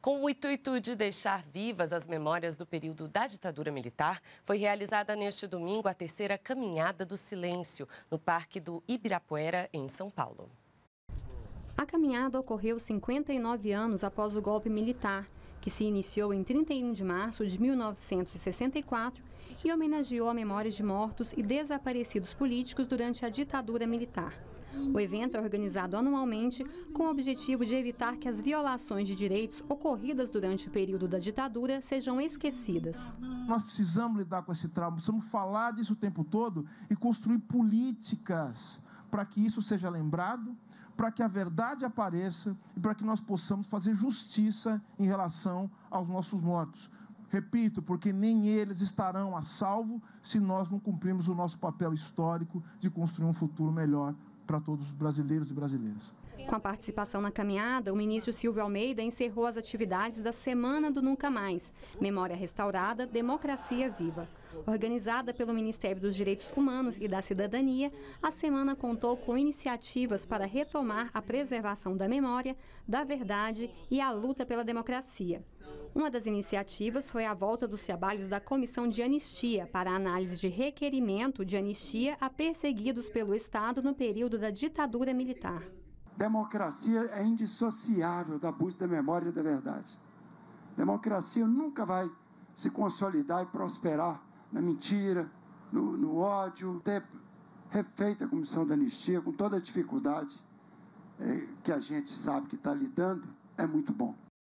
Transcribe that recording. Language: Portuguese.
Com o intuito de deixar vivas as memórias do período da ditadura militar, foi realizada neste domingo a terceira Caminhada do Silêncio, no Parque do Ibirapuera, em São Paulo. A caminhada ocorreu 59 anos após o golpe militar, que se iniciou em 31 de março de 1964 e homenageou a memória de mortos e desaparecidos políticos durante a ditadura militar. O evento é organizado anualmente com o objetivo de evitar que as violações de direitos ocorridas durante o período da ditadura sejam esquecidas. Nós precisamos lidar com esse trauma, precisamos falar disso o tempo todo e construir políticas para que isso seja lembrado, para que a verdade apareça e para que nós possamos fazer justiça em relação aos nossos mortos. Repito, porque nem eles estarão a salvo se nós não cumprirmos o nosso papel histórico de construir um futuro melhor para todos os brasileiros e brasileiras. Com a participação na caminhada, o ministro Silvio Almeida encerrou as atividades da Semana do Nunca Mais, Memória Restaurada, Democracia Viva. Organizada pelo Ministério dos Direitos Humanos e da Cidadania, a semana contou com iniciativas para retomar a preservação da memória, da verdade e a luta pela democracia. Uma das iniciativas foi a volta dos trabalhos da Comissão de Anistia para a análise de requerimento de anistia a perseguidos pelo Estado no período da ditadura militar. Democracia é indissociável da busca da memória e da verdade. Democracia nunca vai se consolidar e prosperar na mentira, no ódio. Ter refeita a Comissão da Anistia com toda a dificuldade que a gente sabe que está lidando é muito bom.